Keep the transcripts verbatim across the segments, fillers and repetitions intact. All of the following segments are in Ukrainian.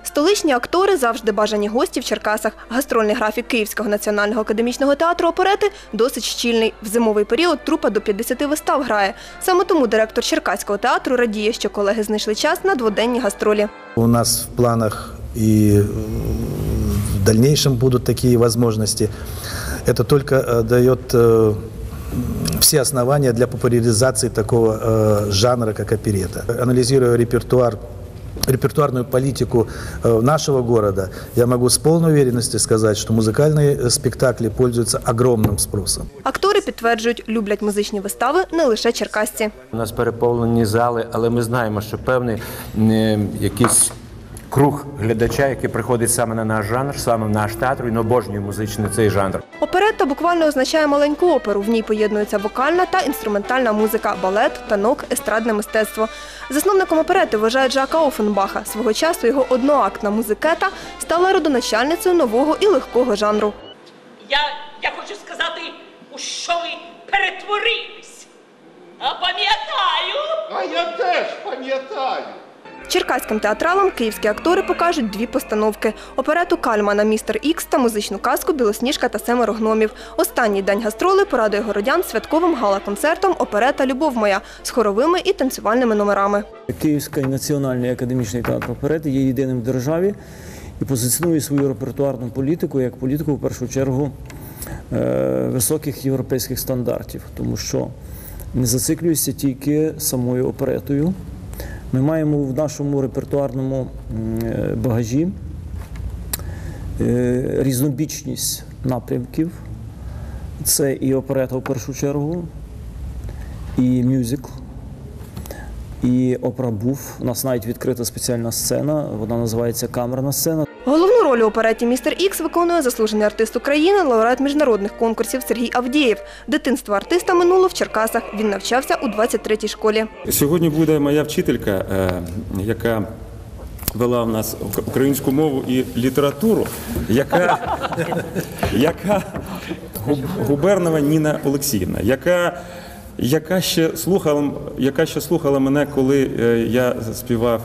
Столичні актори – завжди бажані гості в Черкасах. Гастрольний графік Київського національного академічного театру оперети досить щільний. В зимовий період трупа до п'ятдесяти вистав грає. Саме тому директор Черкаського театру радіє, що колеги знайшли час на дводенні гастролі. У нас в планах и в дальнейшем будут такие возможности. Это только дает все основания для популяризации такого жанра, как оперета. Анализируя репертуар, репертуарную политику нашего города, я могу с полной уверенностью сказать, что музыкальные спектакли пользуются огромным спросом. Актори підтверджують, люблять музичні вистави не лише черкасці. У нас переповнені зали, але ми знаємо, що певний е, якийсь круг глядача, який приходить саме на наш жанр, саме в наш театр, він обожнює музичний цей жанр. Оперетта буквально означає маленьку оперу. В ній поєднується вокальна та інструментальна музика, балет, танок, естрадне мистецтво. Засновником оперети вважають Жака Оффенбаха. Свого часу його одноактна музикета стала родоначальницею нового і легкого жанру. Я, я хочу сказати, у що ви перетворились. А пам'ятаю. А я теж пам'ятаю. Черкаським театралам київські актори покажуть дві постановки – оперету Кальмана «Містер Ікс» та музичну казку «Білосніжка та семеро гномів». Останній день гастролей порадує городян святковим гала-концертом «Оперета Любов моя» з хоровими і танцювальними номерами. Київський національний академічний театр оперети є єдиним в державі і позиціонує свою репертуарну політику як політику, в першу чергу, високих європейських стандартів, тому що не зациклюється тільки самою оперетою. Ми маємо в нашому репертуарному багажі різнобічність напрямків. Це і оперета в першу чергу, і мюзикл, і опера буф. У нас навіть відкрита спеціальна сцена, вона називається камерна сцена. Головну роль у опереті «Містер Ікс» виконує заслужений артист України, лауреат міжнародних конкурсів Сергій Авдєєв. Дитинство артиста минуло в Черкасах. Він навчався у двадцять третій школі. Сьогодні буде моя вчителька, яка вела в нас українську мову і літературу, яка, яка Губернова Ніна Олексіївна, яка, яка, ще слухала, яка ще слухала мене, коли я співав,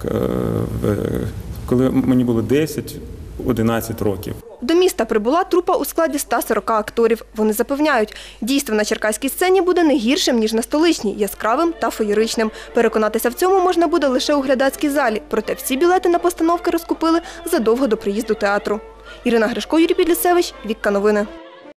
коли мені було десять-одинадцять років. До міста прибула трупа у складі ста сорока акторів. Вони запевняють, дійство на черкаській сцені буде не гіршим, ніж на столичній, яскравим та феєричним. Переконатися в цьому можна буде лише у глядацькій залі. Проте всі білети на постановки розкупили задовго до приїзду театру. Ірина Гришко, Юрій Підлісевич, Вікка Новини.